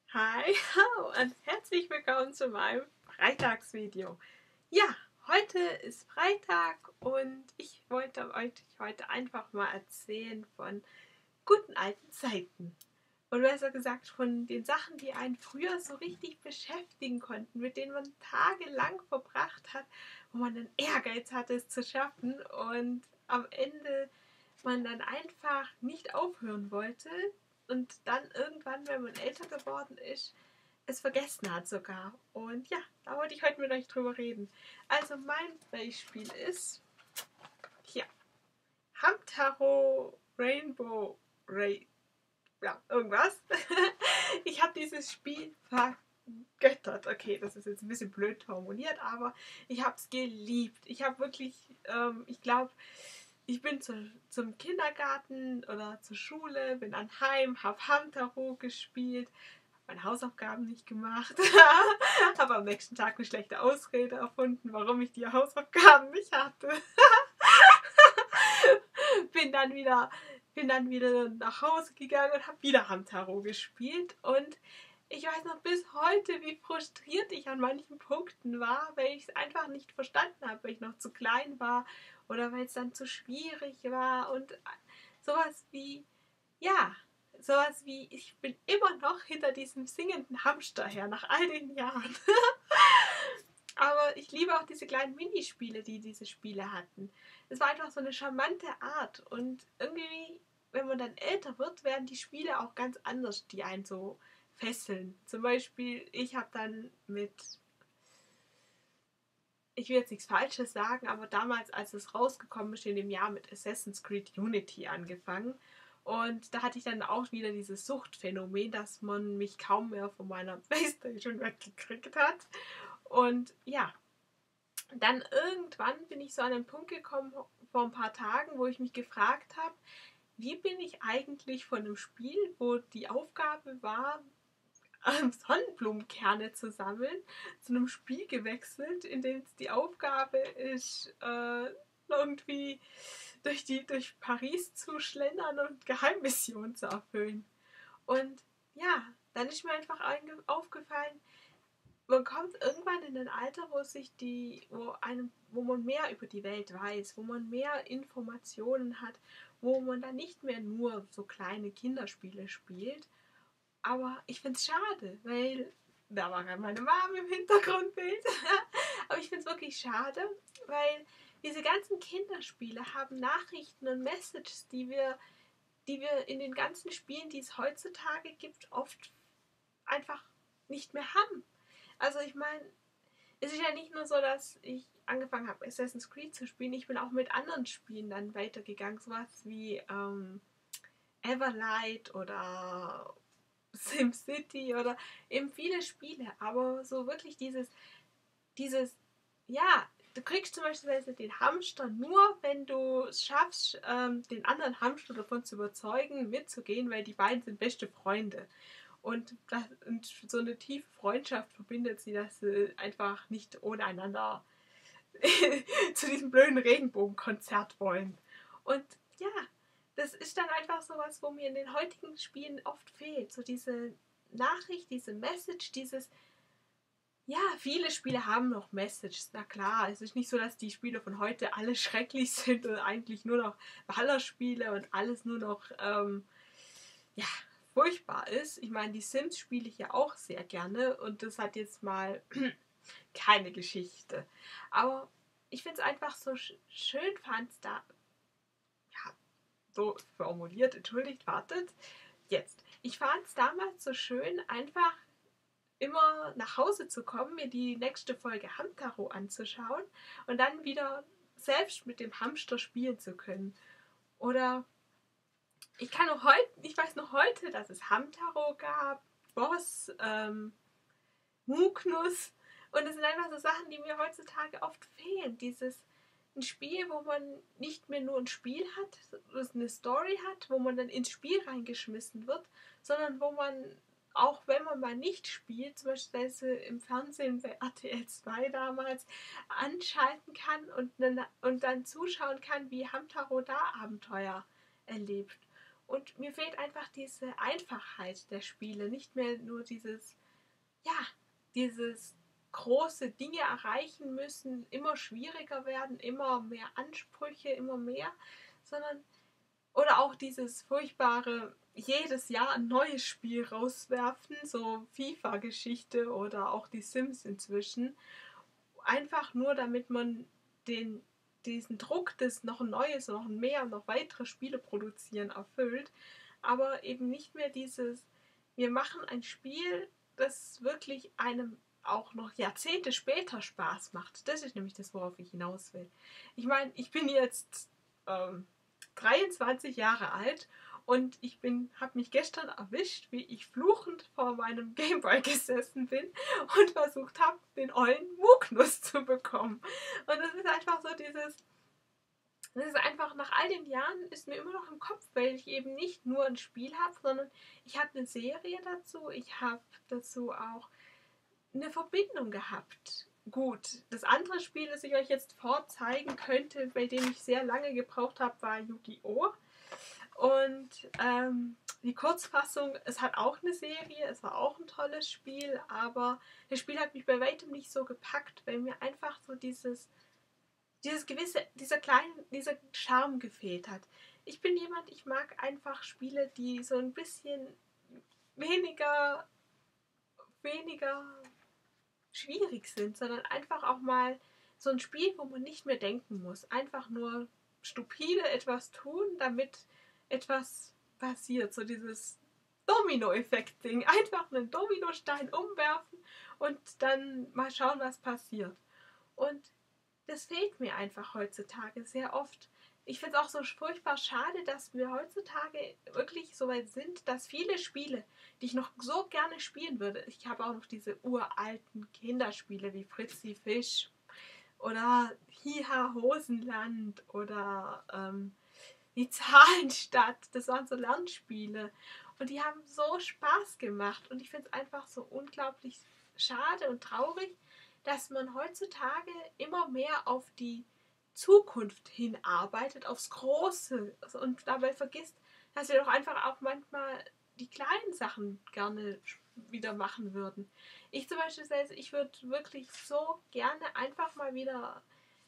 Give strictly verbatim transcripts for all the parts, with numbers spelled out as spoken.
Hi und herzlich willkommen zu meinem Freitagsvideo. Ja, heute ist Freitag und ich wollte euch heute einfach mal erzählen von guten alten Zeiten. Und besser gesagt von den Sachen, die einen früher so richtig beschäftigen konnten, mit denen man tagelang verbracht hat, wo man den Ehrgeiz hatte, es zu schaffen und am Ende man dann einfach nicht aufhören wollte und dann irgendwann, wenn man älter geworden ist, es vergessen hat sogar. Und ja, da wollte ich heute mit euch drüber reden. Also mein Beispiel ist hier Hamtaro Rainbow Ray. Ja, irgendwas. Ich habe dieses Spiel vergöttert. Okay, das ist jetzt ein bisschen blöd formuliert, aber ich habe es geliebt. Ich habe wirklich, ähm, ich glaube, ich bin zu, zum Kindergarten oder zur Schule, bin an Heim, habe Hamtaro gespielt, habe meine Hausaufgaben nicht gemacht, habe am nächsten Tag eine schlechte Ausrede erfunden, warum ich die Hausaufgaben nicht hatte. bin dann wieder bin dann wieder nach Hause gegangen und habe wieder Hamtaro gespielt und ich weiß noch bis heute, wie frustriert ich an manchen Punkten war, weil ich es einfach nicht verstanden habe, weil ich noch zu klein war oder weil es dann zu schwierig war und sowas wie, ja, sowas wie, ich bin immer noch hinter diesem singenden Hamster her, nach all den Jahren. Aber ich liebe auch diese kleinen Minispiele, die diese Spiele hatten. Es war einfach so eine charmante Art. Und irgendwie, wenn man dann älter wird, werden die Spiele auch ganz anders, die einen so fesseln. Zum Beispiel, ich habe dann mit, ich will jetzt nichts Falsches sagen, aber damals, als es rausgekommen ist, in dem Jahr mit Assassin's Creed Unity angefangen. Und da hatte ich dann auch wieder dieses Suchtphänomen, dass man mich kaum mehr von meiner Playstation weggekriegt hat. Und ja, dann irgendwann bin ich so an einen Punkt gekommen vor ein paar Tagen, wo ich mich gefragt habe, wie bin ich eigentlich von einem Spiel, wo die Aufgabe war, Sonnenblumenkerne zu sammeln, zu einem Spiel gewechselt, in dem es die Aufgabe ist, äh, irgendwie durch, die, durch Paris zu schlendern und Geheimmissionen zu erfüllen. Und ja, dann ist mir einfach aufgefallen, man kommt irgendwann in ein Alter, wo sich die, wo einem, wo man mehr über die Welt weiß, wo man mehr Informationen hat, wo man dann nicht mehr nur so kleine Kinderspiele spielt. Aber ich finde es schade, weil da war gerade meine Mom im Hintergrundbild. Aber ich finde es wirklich schade, weil diese ganzen Kinderspiele haben Nachrichten und Messages, die wir, die wir in den ganzen Spielen, die es heutzutage gibt, oft einfach nicht mehr haben. Also ich meine, es ist ja nicht nur so, dass ich angefangen habe, Assassin's Creed zu spielen. Ich bin auch mit anderen Spielen dann weitergegangen. Sowas wie ähm, Everlight oder SimCity oder eben viele Spiele. Aber so wirklich dieses, dieses, ja, du kriegst zum Beispiel den Hamster nur, wenn du es schaffst, ähm, den anderen Hamster davon zu überzeugen, mitzugehen, weil die beiden sind beste Freunde. Und, das, und so eine tiefe Freundschaft verbindet sie, dass sie einfach nicht ohne einander zu diesem blöden Regenbogenkonzert wollen. Und ja, das ist dann einfach sowas, wo mir in den heutigen Spielen oft fehlt. So diese Nachricht, diese Message, dieses, ja, viele Spiele haben noch Messages, na klar. Es ist nicht so, dass die Spiele von heute alle schrecklich sind und eigentlich nur noch Ballerspiele und alles nur noch, ähm, ja, furchtbar ist. Ich meine, die Sims spiele ich ja auch sehr gerne und das hat jetzt mal keine Geschichte. Aber ich finde es einfach so sch schön, fand es da, ja, so formuliert, entschuldigt, wartet, jetzt. Ich fand es damals so schön, einfach immer nach Hause zu kommen, mir die nächste Folge Hamtaro anzuschauen und dann wieder selbst mit dem Hamster spielen zu können. Oder ich kann noch heute, ich weiß noch heute, dass es Hamtaro gab, Boss, ähm, Muknus. Und das sind einfach so Sachen, die mir heutzutage oft fehlen. Dieses ein Spiel, wo man nicht mehr nur ein Spiel hat, das eine Story hat, wo man dann ins Spiel reingeschmissen wird, sondern wo man, auch wenn man mal nicht spielt, zum Beispiel im Fernsehen bei R T L zwei damals, anschalten kann und, dann, und dann zuschauen kann, wie Hamtaro da Abenteuer erlebt. Und mir fehlt einfach diese Einfachheit der Spiele, nicht mehr nur dieses, ja, dieses große Dinge erreichen müssen, immer schwieriger werden, immer mehr Ansprüche, immer mehr, sondern oder auch dieses furchtbare, jedes Jahr ein neues Spiel rauswerfen, so FIFA-Geschichte oder auch die Sims inzwischen. Einfach nur, damit man den, diesen Druck des noch ein neues, noch ein mehr, noch weitere Spiele produzieren erfüllt. Aber eben nicht mehr dieses, wir machen ein Spiel, das wirklich einem auch noch Jahrzehnte später Spaß macht. Das ist nämlich das, worauf ich hinaus will. Ich meine, ich bin jetzt ähm, dreiundzwanzig Jahre alt und ich habe mich gestern erwischt, wie ich fluchend vor meinem Gameboy gesessen bin und versucht habe, den ollen Mucknuss zu bekommen. Und das ist einfach so dieses, das ist einfach nach all den Jahren ist mir immer noch im Kopf, weil ich eben nicht nur ein Spiel habe, sondern ich habe eine Serie dazu, ich habe dazu auch eine Verbindung gehabt. Gut, das andere Spiel, das ich euch jetzt vorzeigen könnte, bei dem ich sehr lange gebraucht habe, war Yu-Gi-Oh! Und ähm, die Kurzfassung, es hat auch eine Serie, es war auch ein tolles Spiel, aber das Spiel hat mich bei weitem nicht so gepackt, weil mir einfach so dieses, dieses gewisse, dieser kleine, dieser Charme gefehlt hat. Ich bin jemand, ich mag einfach Spiele, die so ein bisschen weniger, weniger schwierig sind, sondern einfach auch mal so ein Spiel, wo man nicht mehr denken muss. Einfach nur stupide etwas tun, damit etwas passiert. So dieses Domino-Effekt-Ding. Einfach einen Dominostein umwerfen und dann mal schauen, was passiert. Und das fehlt mir einfach heutzutage sehr oft. Ich finde es auch so furchtbar schade, dass wir heutzutage wirklich so weit sind, dass viele Spiele, die ich noch so gerne spielen würde, ich habe auch noch diese uralten Kinderspiele wie Fritzi Fisch oder Hiha Hosenland oder ähm, die Zahlenstadt, das waren so Lernspiele und die haben so Spaß gemacht und ich finde es einfach so unglaublich schade und traurig, dass man heutzutage immer mehr auf die Zukunft hinarbeitet, aufs Große und dabei vergisst, dass wir doch einfach auch manchmal die kleinen Sachen gerne wieder machen würden. Ich zum Beispiel selbst, ich würde wirklich so gerne einfach mal wieder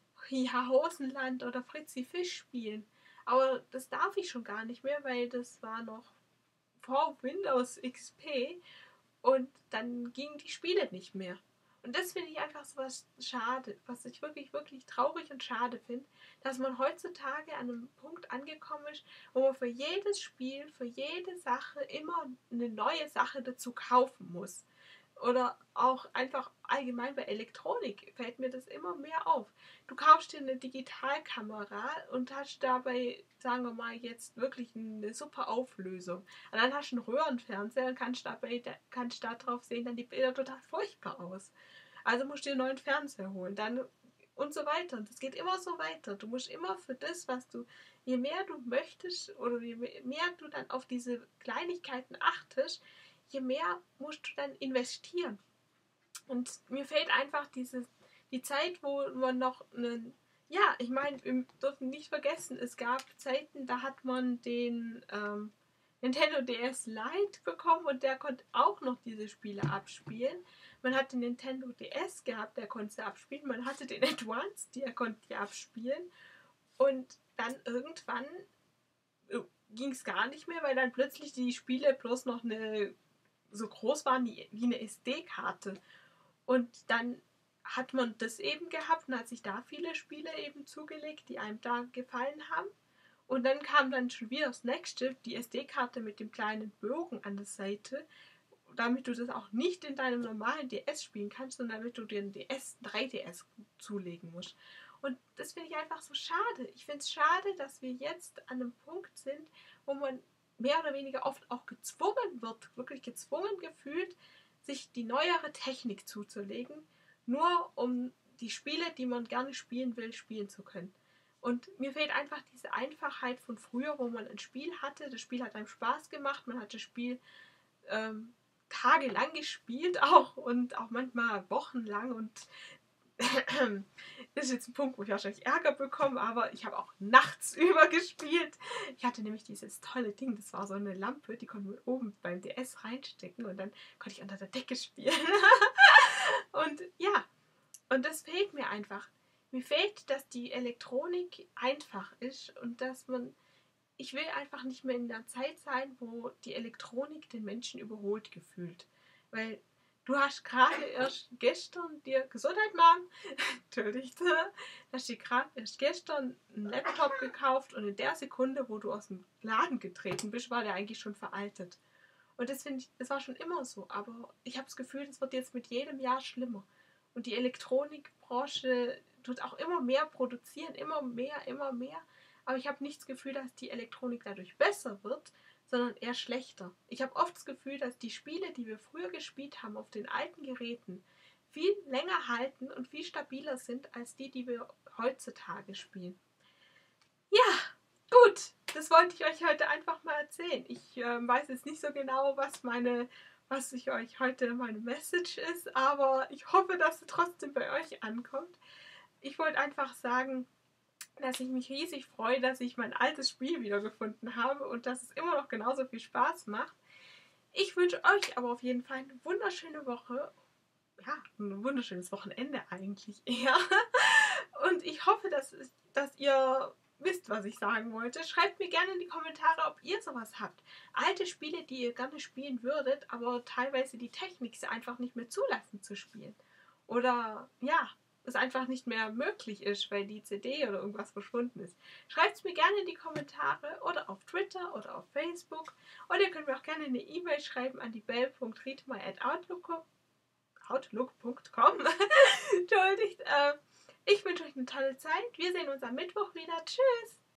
ja, Hosenland oder Fritzi Fisch spielen. Aber das darf ich schon gar nicht mehr, weil das war noch vor Windows X P und dann gingen die Spiele nicht mehr. Und das finde ich einfach so was schade, was ich wirklich, wirklich traurig und schade finde, dass man heutzutage an einem Punkt angekommen ist, wo man für jedes Spiel, für jede Sache immer eine neue Sache dazu kaufen muss. Oder auch einfach allgemein bei Elektronik fällt mir das immer mehr auf. Du kaufst dir eine Digitalkamera und hast dabei, sagen wir mal, jetzt wirklich eine super Auflösung. Und dann hast du einen Röhrenfernseher und kannst dabei kannst da drauf sehen, dann die Bilder total furchtbar aus. Also musst du dir einen neuen Fernseher holen. Dann und so weiter. Und es geht immer so weiter. Du musst immer für das, was du, je mehr du möchtest oder je mehr du dann auf diese Kleinigkeiten achtest, je mehr musst du dann investieren. Und mir fehlt einfach diese, die Zeit, wo man noch einen, ja, ich meine, wir dürfen nicht vergessen, es gab Zeiten, da hat man den ähm, Nintendo D S Lite bekommen und der konnte auch noch diese Spiele abspielen. Man hat den Nintendo D S gehabt, der konnte sie abspielen. Man hatte den Advance, der konnte die abspielen. Und dann irgendwann ging es gar nicht mehr, weil dann plötzlich die Spiele bloß noch eine so groß waren wie eine S D-Karte. Und dann hat man das eben gehabt und hat sich da viele Spiele eben zugelegt, die einem da gefallen haben. Und dann kam dann schon wieder das nächste, die S D-Karte mit dem kleinen Bogen an der Seite, damit du das auch nicht in deinem normalen D S spielen kannst, sondern damit du dir einen D S, drei D S zulegen musst. Und das finde ich einfach so schade. Ich finde es schade, dass wir jetzt an einem Punkt sind, wo man mehr oder weniger oft auch gezwungen wird, wirklich gezwungen gefühlt, sich die neuere Technik zuzulegen, nur um die Spiele, die man gerne spielen will, spielen zu können. Und mir fehlt einfach diese Einfachheit von früher, wo man ein Spiel hatte. Das Spiel hat einem Spaß gemacht, man hat das Spiel ähm, tagelang gespielt auch und auch manchmal wochenlang und Das ist jetzt ein Punkt, wo ich wahrscheinlich Ärger bekomme, aber ich habe auch nachts über gespielt. Ich hatte nämlich dieses tolle Ding, das war so eine Lampe, die konnte man oben beim D S reinstecken und dann konnte ich unter der Decke spielen. Und ja, und das fehlt mir einfach. Mir fehlt, dass die Elektronik einfach ist und dass man, ich will einfach nicht mehr in der Zeit sein, wo die Elektronik den Menschen überholt gefühlt. Weil du hast gerade erst gestern dir Gesundheit, Mom, entschuldigt, du hast dir gerade erst gestern einen Laptop gekauft und in der Sekunde, wo du aus dem Laden getreten bist, war der eigentlich schon veraltet. Und das finde ich, das war schon immer so, aber ich habe das Gefühl, das wird jetzt mit jedem Jahr schlimmer. Und die Elektronikbranche tut auch immer mehr produzieren, immer mehr, immer mehr. Aber ich habe nicht das Gefühl, dass die Elektronik dadurch besser wird, sondern eher schlechter. Ich habe oft das Gefühl, dass die Spiele, die wir früher gespielt haben auf den alten Geräten, viel länger halten und viel stabiler sind als die, die wir heutzutage spielen. Ja, gut, das wollte ich euch heute einfach mal erzählen. Ich äh, weiß jetzt nicht so genau, was meine, was ich euch heute meine Message ist, aber ich hoffe, dass sie trotzdem bei euch ankommt. Ich wollte einfach sagen, dass ich mich riesig freue, dass ich mein altes Spiel wiedergefunden habe und dass es immer noch genauso viel Spaß macht. Ich wünsche euch aber auf jeden Fall eine wunderschöne Woche. Ja, ein wunderschönes Wochenende eigentlich eher. Und ich hoffe, dass, dass ihr wisst, was ich sagen wollte. Schreibt mir gerne in die Kommentare, ob ihr sowas habt. Alte Spiele, die ihr gerne spielen würdet, aber teilweise die Technik sie einfach nicht mehr zulassen zu spielen. Oder ja, es einfach nicht mehr möglich ist, weil die C D oder irgendwas verschwunden ist. Schreibt es mir gerne in die Kommentare oder auf Twitter oder auf Facebook. Oder ihr könnt mir auch gerne eine E-Mail schreiben an die bell punkt riedmeier at outlook punkt com. Entschuldigt. Äh, ich wünsche euch eine tolle Zeit. Wir sehen uns am Mittwoch wieder. Tschüss.